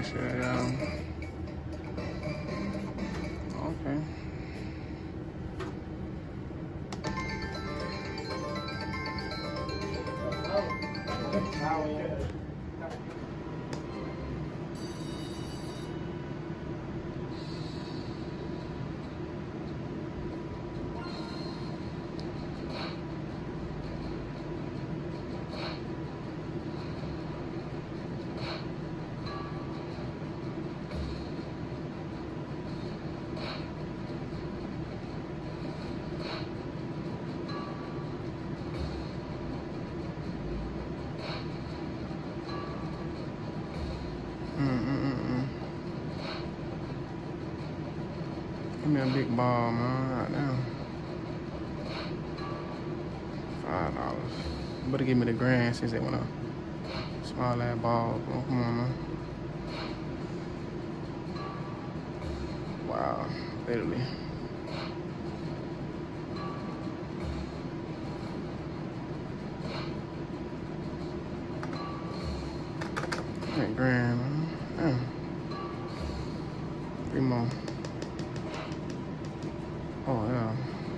shit, okay. Give me a big ball, man, right now. $5. You better give me the grand since they want a small ass ball. Oh, come on, man. Wow, literally. That grand, man. Damn. 3 more. Oh, yeah.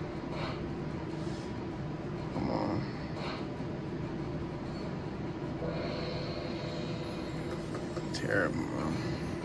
Come on. Terrible, man.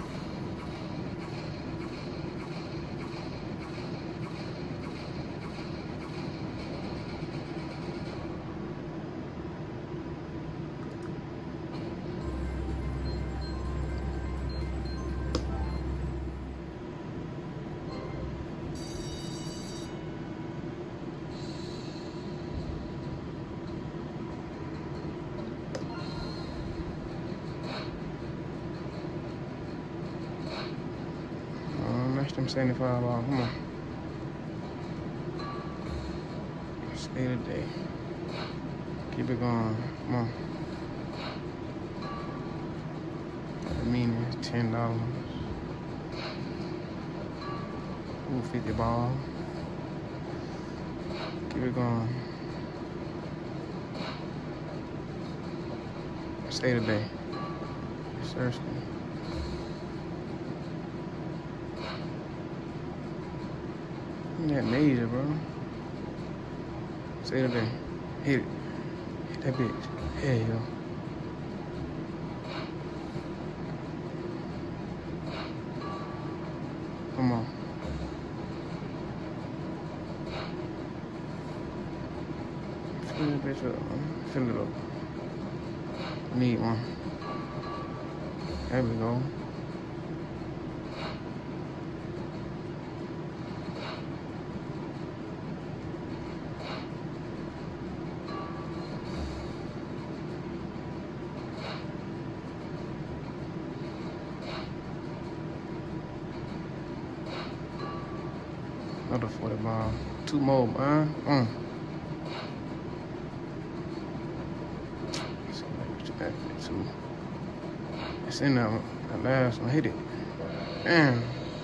Match them 75 ball. Come on. Stay today. Keep it going. Come on. I mean, it's $10. Ooh, 50 ball. Keep it going. Stay today. Seriously. That major, bro. Stay today. Hit it. Hit that bitch. There you go. Come on. Fill that bitch up, man. Fill it up. Need one. There we go. Another 40 ball. 2 more, man. It's in there. That last one hit it. Damn.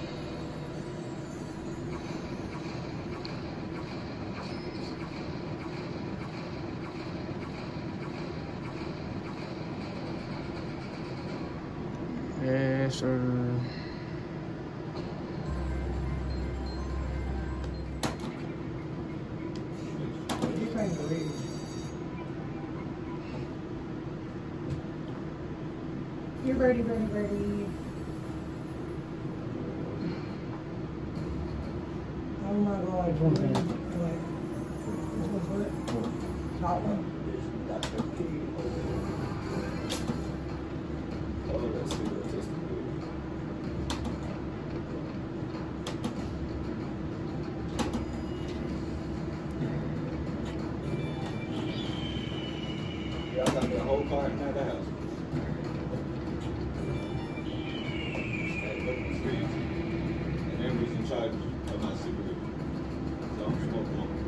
Yes, sir. You're birdie. I'm not going like one thing. Top one. Y'all got the whole cart in that house. And everybody's in charge of my supervision. So I'm smoking on.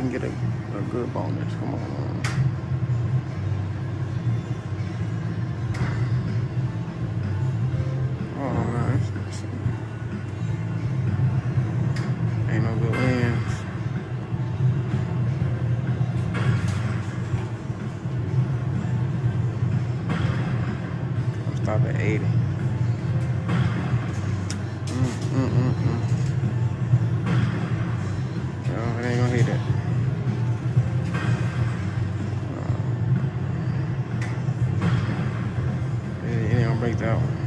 can get a good bonus. Come on. Oh man, ain't no good wins. I'll stop at 80. No, it ain't gonna hit it. It ain't gonna break that one.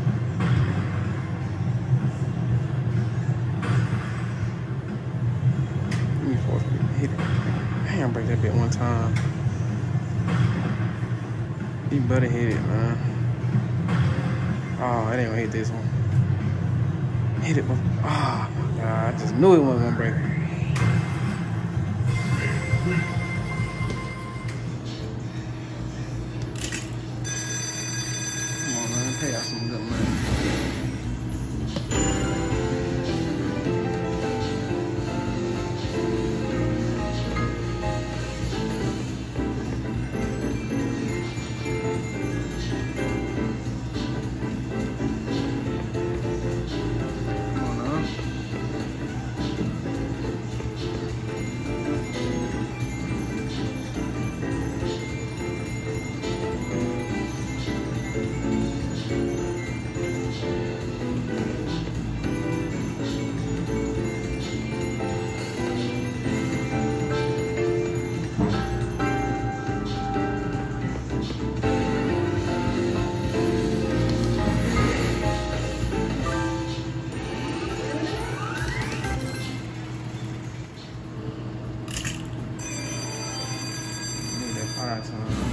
Hit it. Damn, break that bit one time. You better hit it, man. Oh, it ain't gonna hit this one. Hit it. Oh my god, I just knew it wasn't gonna break it. Come on, man. Pay out some good money. Need that 5 times.